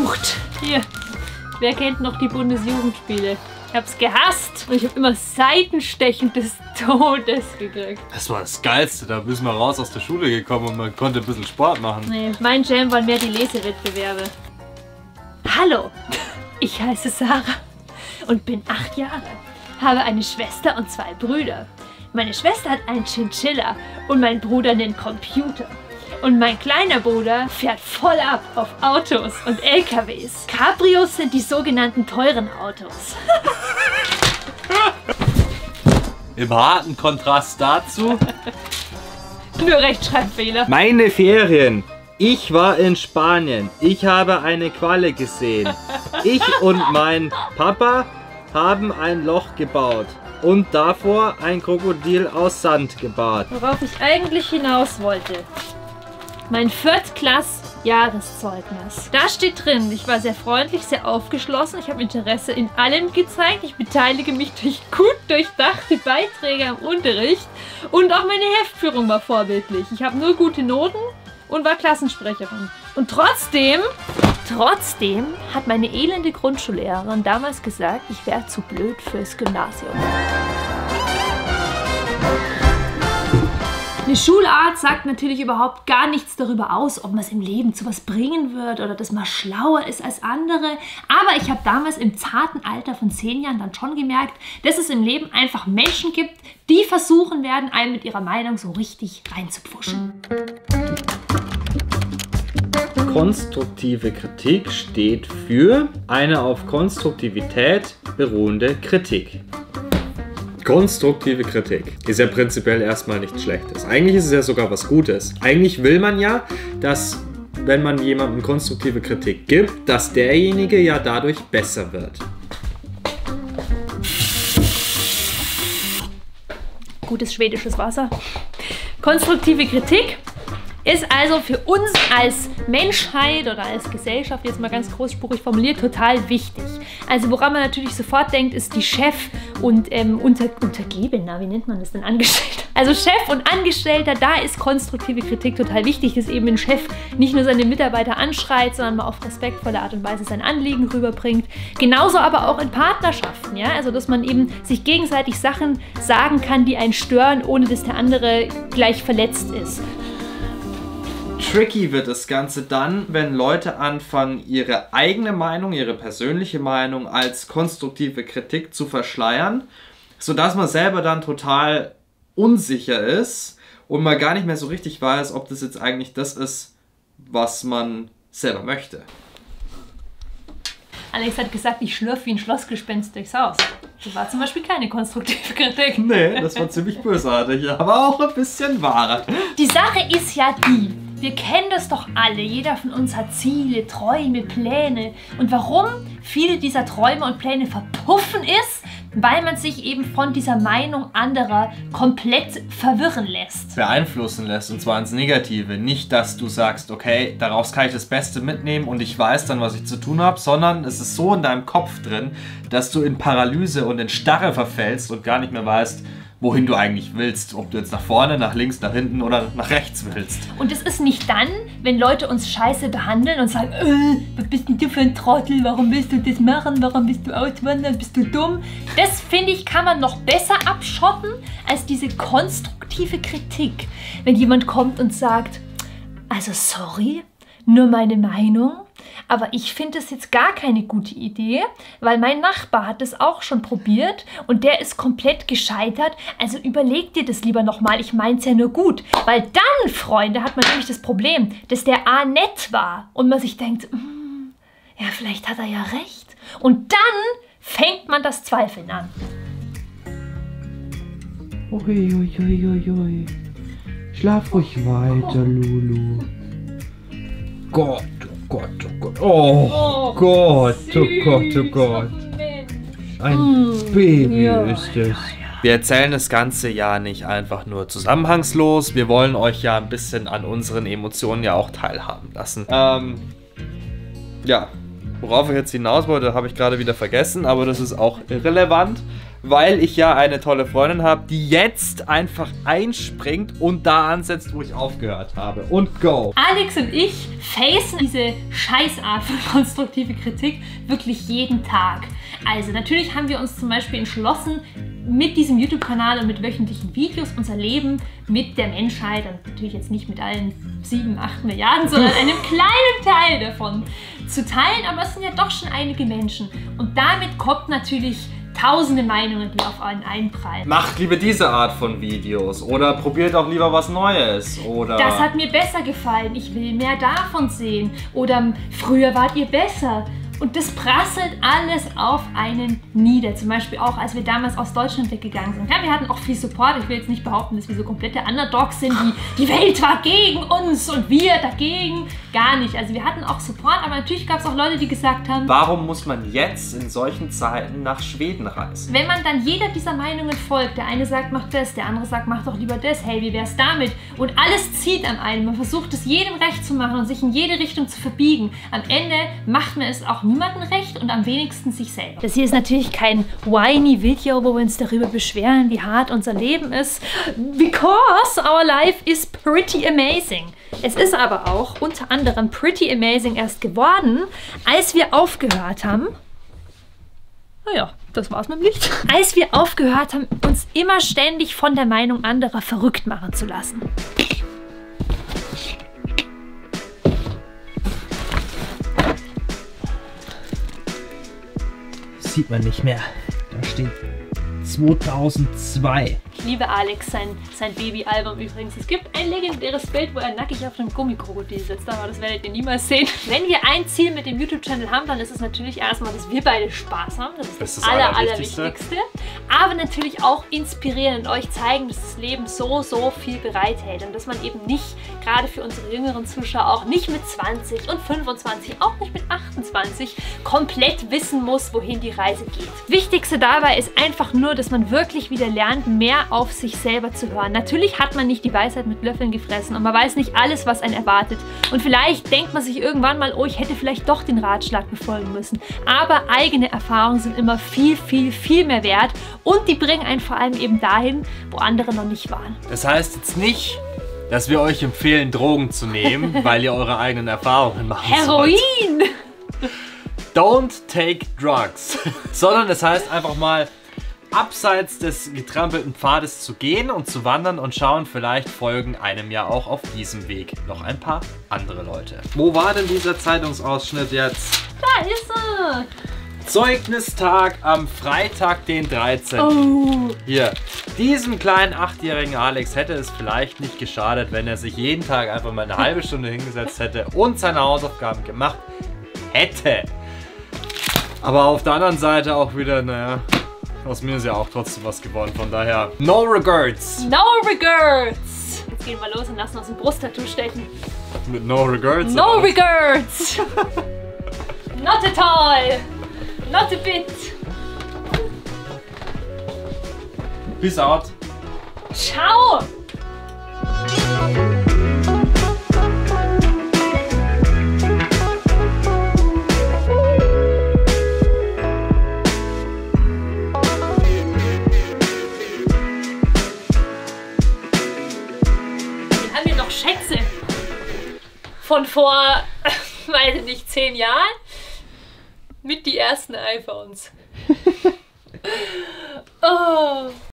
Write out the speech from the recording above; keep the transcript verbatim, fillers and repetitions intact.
verflucht. Hier, wer kennt noch die Bundesjugendspiele? Ich hab's gehasst und ich habe immer Seitenstechen des Todes gekriegt. Das war das Geilste, da bist wir raus aus der Schule gekommen und man konnte ein bisschen Sport machen. Nee, mein Jam waren mehr die Lesewettbewerbe. Hallo, ich heiße Sarah und bin acht Jahre. Habe eine Schwester und zwei Brüder. Meine Schwester hat einen Chinchilla und mein Bruder einen Computer. Und mein kleiner Bruder fährt voll ab auf Autos und L K Ws. Cabrios sind die sogenannten teuren Autos. Im harten Kontrast dazu. Nur Rechtschreibfehler. Meine Ferien. Ich war in Spanien. Ich habe eine Qualle gesehen. Ich und mein Papa haben ein Loch gebaut. Und davor ein Krokodil aus Sand gebaut. Worauf ich eigentlich hinaus wollte. Mein Viertklass-Jahreszeugnis. Da steht drin, ich war sehr freundlich, sehr aufgeschlossen. Ich habe Interesse in allem gezeigt. Ich beteilige mich durch gut durchdachte Beiträge am Unterricht. Und auch meine Heftführung war vorbildlich. Ich habe nur gute Noten und war Klassensprecherin. Und trotzdem, trotzdem hat meine elende Grundschullehrerin damals gesagt, ich wäre zu blöd fürs Gymnasium. Eine Schulart sagt natürlich überhaupt gar nichts darüber aus, ob man es im Leben zu was bringen wird oder dass man schlauer ist als andere. Aber ich habe damals im zarten Alter von zehn Jahren dann schon gemerkt, dass es im Leben einfach Menschen gibt, die versuchen werden, einem mit ihrer Meinung so richtig reinzupfuschen. Konstruktive Kritik steht für eine auf Konstruktivität beruhende Kritik. Konstruktive Kritik ist ja prinzipiell erstmal nichts Schlechtes. Eigentlich ist es ja sogar was Gutes. Eigentlich will man ja, dass, wenn man jemandem konstruktive Kritik gibt, dass derjenige ja dadurch besser wird. Gutes schwedisches Wasser. Konstruktive Kritik ist also für uns als Menschheit oder als Gesellschaft, jetzt mal ganz großspurig formuliert, total wichtig. Also woran man natürlich sofort denkt, ist die Chef- und ähm, unter, Untergebener, wie nennt man das denn, Angestellter? Also Chef und Angestellter, da ist konstruktive Kritik total wichtig, dass eben ein Chef nicht nur seine Mitarbeiter anschreit, sondern mal auf respektvolle Art und Weise sein Anliegen rüberbringt. Genauso aber auch in Partnerschaften, ja, also dass man eben sich gegenseitig Sachen sagen kann, die einen stören, ohne dass der andere gleich verletzt ist. Tricky wird das Ganze dann, wenn Leute anfangen, ihre eigene Meinung, ihre persönliche Meinung als konstruktive Kritik zu verschleiern, sodass man selber dann total unsicher ist und man gar nicht mehr so richtig weiß, ob das jetzt eigentlich das ist, was man selber möchte. Alex hat gesagt, ich schlürfe wie ein Schlossgespenst durchs Haus. Das war zum Beispiel keine konstruktive Kritik. Nee, das war ziemlich bösartig, aber auch ein bisschen wahr. Die Sache ist ja die, wir kennen das doch alle, jeder von uns hat Ziele, Träume, Pläne. Und warum viele dieser Träume und Pläne verpuffen ist, weil man sich eben von dieser Meinung anderer komplett verwirren lässt. Beeinflussen lässt, und zwar ins Negative. Nicht, dass du sagst, okay, daraus kann ich das Beste mitnehmen und ich weiß dann, was ich zu tun habe, sondern es ist so in deinem Kopf drin, dass du in Paralyse und in Starre verfällst und gar nicht mehr weißt, wohin du eigentlich willst. Ob du jetzt nach vorne, nach links, nach hinten oder nach rechts willst. Und es ist nicht dann, wenn Leute uns scheiße behandeln und sagen, äh, was bist denn du für ein Trottel, warum willst du das machen, warum bist du auswandern, bist du dumm? Das, finde ich, kann man noch besser abschotten als diese konstruktive Kritik. Wenn jemand kommt und sagt, also sorry, nur meine Meinung, aber ich finde es jetzt gar keine gute Idee, weil mein Nachbar hat es auch schon probiert und der ist komplett gescheitert. Also überleg dir das lieber nochmal, ich meine es ja nur gut. Weil dann, Freunde, hat man nämlich das Problem, dass der A nett war und man sich denkt, mm, ja, vielleicht hat er ja recht. Und dann fängt man das Zweifeln an. Ui, ui, ui, ui, ui. Schlaf ruhig weiter, Lulu. Gott, oh Gott, oh Gott. Oh, oh Gott, oh Gott, oh Gott. Ein mm, Baby ja. ist es. Wir erzählen das Ganze ja nicht einfach nur zusammenhangslos. Wir wollen euch ja ein bisschen an unseren Emotionen ja auch teilhaben lassen. Ähm, ja, worauf ich jetzt hinaus wollte, habe ich gerade wieder vergessen, aber das ist auch irrelevant. weil ich ja eine tolle Freundin habe, die jetzt einfach einspringt und da ansetzt, wo ich aufgehört habe. Und go! Alex und ich facen diese Scheißart von konstruktive Kritik wirklich jeden Tag. Also natürlich haben wir uns zum Beispiel entschlossen, mit diesem YouTube-Kanal und mit wöchentlichen Videos unser Leben mit der Menschheit, und natürlich jetzt nicht mit allen sieben, acht Milliarden, sondern einem kleinen Teil davon zu teilen, aber es sind ja doch schon einige Menschen. Und damit kommt natürlich tausende Meinungen, die auf einen einprallen. Macht lieber diese Art von Videos oder probiert auch lieber was Neues oder... Das hat mir besser gefallen, ich will mehr davon sehen. Oder früher wart ihr besser. Und das prasselt alles auf einen nieder. Zum Beispiel auch, als wir damals aus Deutschland weggegangen sind. Ja, wir hatten auch viel Support. Ich will jetzt nicht behaupten, dass wir so komplette Underdogs sind, die die Welt war gegen uns und wir dagegen. Gar nicht. Also wir hatten auch Support, aber natürlich gab es auch Leute, die gesagt haben, warum muss man jetzt in solchen Zeiten nach Schweden reisen? Wenn man dann jeder dieser Meinungen folgt, der eine sagt, mach das, der andere sagt, mach doch lieber das, hey, wie wär's damit? Und alles zieht an einem. Man versucht es jedem recht zu machen und sich in jede Richtung zu verbiegen. Am Ende macht man es auch niemandem recht und am wenigsten sich selber. Das hier ist natürlich kein whiny Video, wo wir uns darüber beschweren, wie hart unser Leben ist. Because our life is pretty amazing. Es ist aber auch unter anderem pretty amazing erst geworden, als wir aufgehört haben. Naja, das war's mit dem Licht. Als wir aufgehört haben, uns immer ständig von der Meinung anderer verrückt machen zu lassen. Sieht man nicht mehr. Da steht zweitausendzwei. Ich liebe Alex, sein, sein Babyalbum übrigens. Es gibt ein legendäres Bild, wo er nackig auf einem Gummikrokodil sitzt, aber das werdet ihr niemals sehen. Wenn wir ein Ziel mit dem YouTube-Channel haben, dann ist es natürlich erstmal, dass wir beide Spaß haben. Das ist das, das, das aller, Allerwichtigste. Aber natürlich auch inspirieren und euch zeigen, dass das Leben so, so viel bereithält. Und dass man eben nicht, gerade für unsere jüngeren Zuschauer, auch nicht mit zwanzig und fünfundzwanzig, auch nicht mit achtundzwanzig, komplett wissen muss, wohin die Reise geht. Wichtigste dabei ist einfach nur, dass man wirklich wieder lernt, mehr auf sich selber zu hören. Natürlich hat man nicht die Weisheit mit Löffeln gefressen und man weiß nicht alles, was einen erwartet. Und vielleicht denkt man sich irgendwann mal, oh, ich hätte vielleicht doch den Ratschlag befolgen müssen. Aber eigene Erfahrungen sind immer viel, viel, viel mehr wert und die bringen einen vor allem eben dahin, wo andere noch nicht waren. Das heißt jetzt nicht, dass wir euch empfehlen, Drogen zu nehmen, weil ihr eure eigenen Erfahrungen macht. Heroin! Don't take drugs. Sondern es heißt einfach mal, abseits des getrampelten Pfades zu gehen und zu wandern und schauen, vielleicht folgen einem ja auch auf diesem Weg noch ein paar andere Leute. Wo war denn dieser Zeitungsausschnitt jetzt? Da ist er! Zeugnistag am Freitag, den dreizehnten Oh. Hier, diesem kleinen achtjährigen Alex hätte es vielleicht nicht geschadet, wenn er sich jeden Tag einfach mal eine halbe Stunde hingesetzt hätte und seine Hausaufgaben gemacht hätte. Aber auf der anderen Seite auch wieder, naja, aus mir ist ja auch trotzdem was geworden, von daher no regrets. No regrets! Jetzt gehen wir los und lassen uns ein Brusttattoo stechen. Mit no regrets? No oder? regrets! Not at all! Not a bit! Peace out! Ciao! Schätze von vor, weiß ich nicht, zehn Jahren mit die ersten iPhones. Oh.